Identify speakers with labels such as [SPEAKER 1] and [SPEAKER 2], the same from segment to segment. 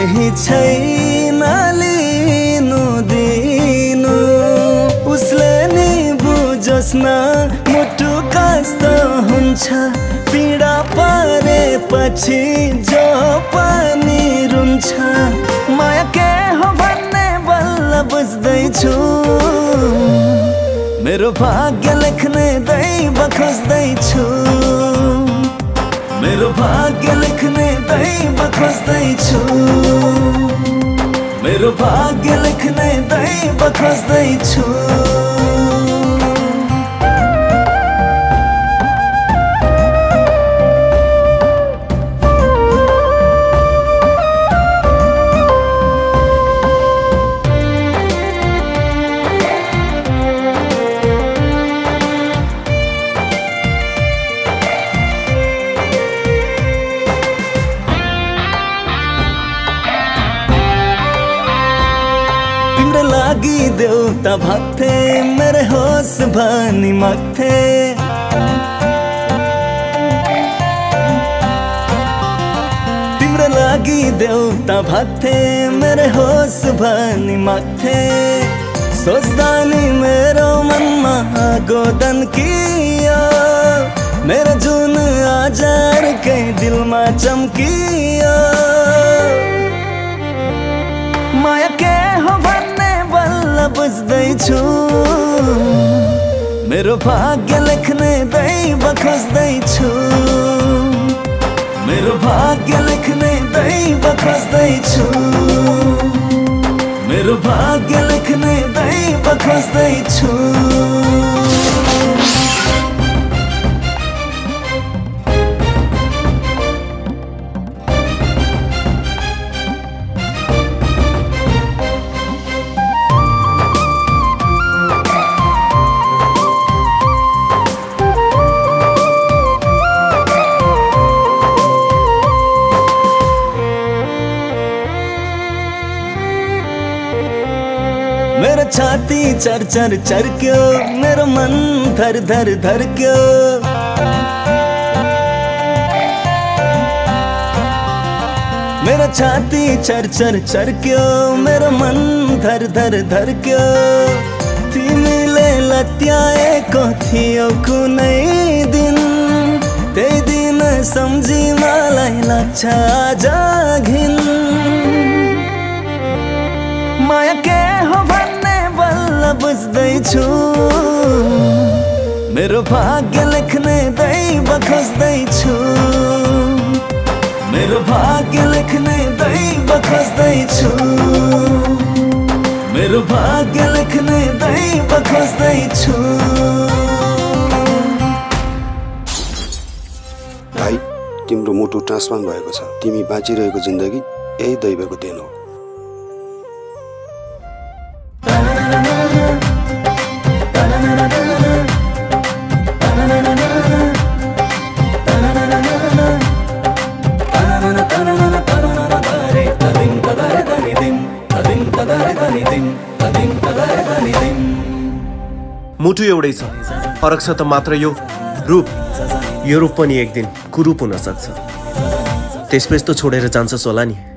[SPEAKER 1] केही छैन लिनु दिनु उसले नि बुझोस् न मुटु कस्तो हुन्छ पीडा परेपछि जो पनि रुन्छ माया के हो भन्ने बल्ल बुझ्दैछु मेरो भाग्य लेख्ने दैव खोज्दैछु मेरो भाग्य लेख्ने दैव खोज्दैछु मेरो भाग्य लेख्ने दैव खोज्दैछु लागी देउता भक्थे मेरे होश भनी मथे तिम्रो लागी देउता भक्थे मेरे होश भनी मथे सोच्दा नि मेरो मनमा गोदन कियो मेरो जुन आजार कै दिलमा चम्कियो माया के हो बुझ्दैछु मेरो भाग्य लेख्ने दैव खोज्दैछु मेरो भाग्य लेख्ने दैव खोज्दैछु मेरो भाग्य लेख्ने दैव खोज्दैछु मेरो छाती चर चर चर्क्यो मेरो मन धर धर धर्क्यो मेरो छाती चर चर चर्क्यो मेरो मन धर धर धर्क्यो तिमीले लत्याएको थियो कुनै दिन त्यही दिन सम्झी मलाई लाग्छ आज घिन माया के हो भन्ने बल्ल बुझ्दैछु मेरो भाग्य लेख्ने दैव खोज्दैछु मेरो भाग्य लेख्ने दैव खोज्दैछु मेरो भाग्य लेख्ने दैव खोज्दैछु
[SPEAKER 2] भाइ तिम्रो मुटु ट्रान्सप्लान्ट भएको छ तिमी बाँचिरहेको जिन्दगी यही दैवको देन हो
[SPEAKER 3] मुटु एउटै छ फरक छ त मात्र यो रूप यो रूप पनि एक दिन कुरूप हुन सक्छ त्यसपछि त छोडेर जान्छस् होला नि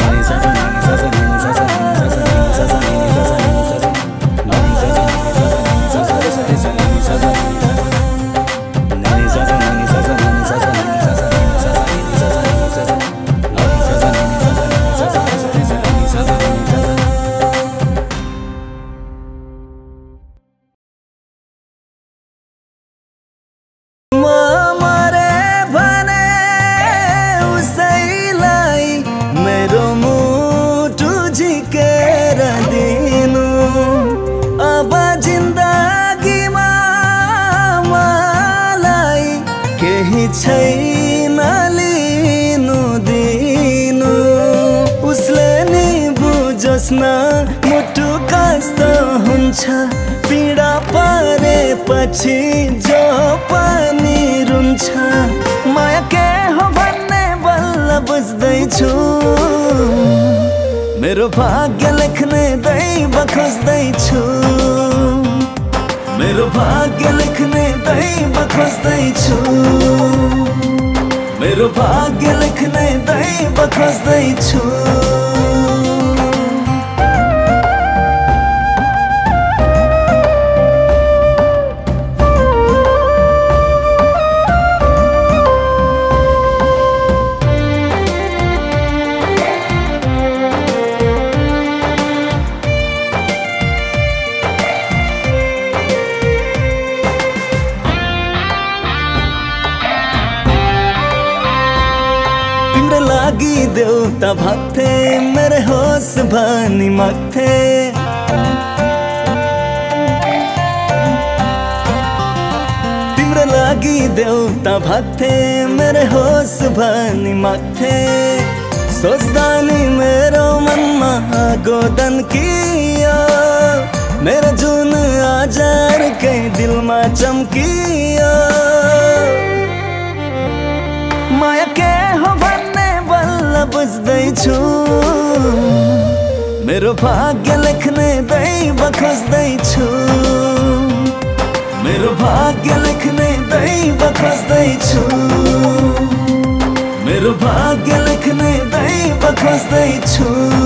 [SPEAKER 3] छैन लिनु दिनु उसले नि बुझोस् न मुटु कस्तो हुन्छ पीडा परेपछि जो पनि रुन्छ माया के हो भन्ने बल्ल बुझ्दैछु मेरो भाग्य लेख्ने दैव खोज्दैछु मेरो भाग्य लेख्ने दैव खोज्दैछु मेरो भाग्य लेख्ने दैव खोज्दैछु
[SPEAKER 1] देउता भक्थे मेरे होस भनी मग्थे तिम्रो लागि देउता भक्थे मेरे होस भनी मग्थे सोच्दा नि मेरो मनमा गोदन कियो मेरो जुन आजकै दिलमा चम्कियो माया के हो भन्ने बल्ल बुझ्दैछु मेरो भाग्य लेख्ने दैव खोज्दैछु मेरो भाग्य लेख्ने दैव खोज्दैछु मेरो भाग्य लेख्ने दैव खोज्दैछु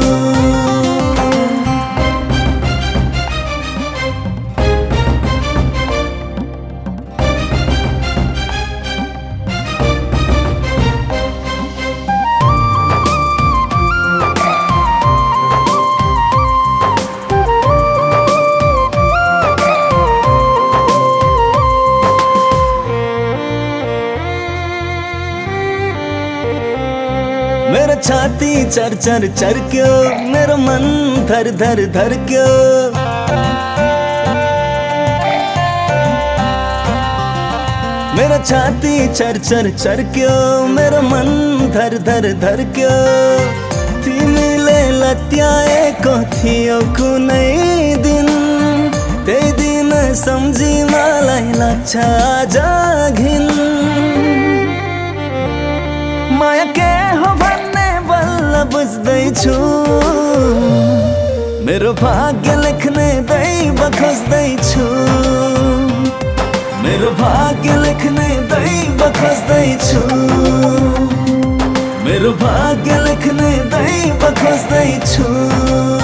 [SPEAKER 1] मेरो छाती चर चर चर्क्यो मेरो मन धर धर धर्क्यो मेरो छाती चर चर चर्क्यो मेरो मन धर धर धर्क्यो तिमीले लत्याएको थियो कुनै दिन त्यही दिन सम्झी मलाई लाग्छ आज घिन माया के हो भन्ने बल्ल बुझ्दैछु मेरो भाग्य लेख्ने दैव खोज्दैछु मेरो भाग्य लेख्ने दैव खोज्दैछु मेरो भाग्य लेख्ने दैव खोज्दैछु